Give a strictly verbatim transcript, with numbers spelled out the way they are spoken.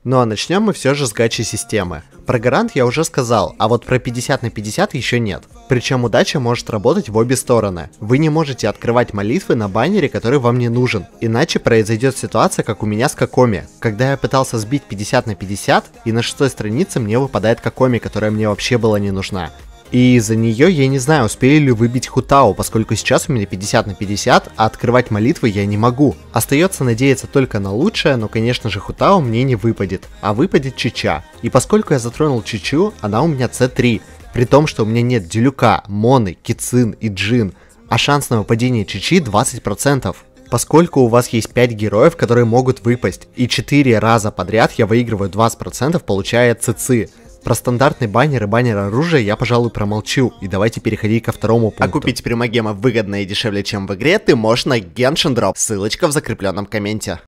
Ну а начнем мы все же с гачи-системы. Про гарант я уже сказал, а вот про пятьдесят на пятьдесят еще нет. Причем удача может работать в обе стороны. Вы не можете открывать молитвы на баннере, который вам не нужен. Иначе произойдет ситуация, как у меня с Какоми. Когда я пытался сбить пятьдесят на пятьдесят, и на шестой странице мне выпадает Какоми, которая мне вообще была не нужна. И из-за нее я не знаю, успели ли выбить Хутао, поскольку сейчас у меня пятьдесят на пятьдесят, а открывать молитвы я не могу. Остается надеяться только на лучшее, но конечно же Хутао мне не выпадет, а выпадет Чича. И поскольку я затронул Чичу, она у меня си три, при том, что у меня нет Дилюка, Моны, Кицин и Джин, а шанс на выпадение Чичи двадцать процентов. Поскольку у вас есть пять героев, которые могут выпасть, и четыре раза подряд я выигрываю двадцать процентов, получая ЦЦ. Про стандартный баннер и баннер оружия я, пожалуй, промолчу, и давайте переходить ко второму пункту. А купить примагема выгодно и дешевле, чем в игре, ты можешь на Genshin Drop, ссылочка в закрепленном комменте.